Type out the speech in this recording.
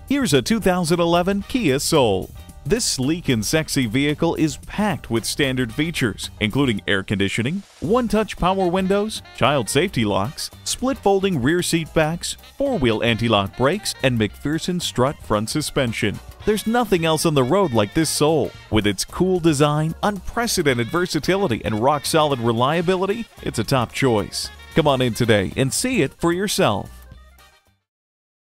Here's a 2011 Kia Soul. This sleek and sexy vehicle is packed with standard features, including air conditioning, one-touch power windows, child safety locks, split-folding rear seat backs, four-wheel anti-lock brakes, and McPherson strut front suspension. There's nothing else on the road like this Soul. With its cool design, unprecedented versatility, and rock-solid reliability, it's a top choice. Come on in today and see it for yourself.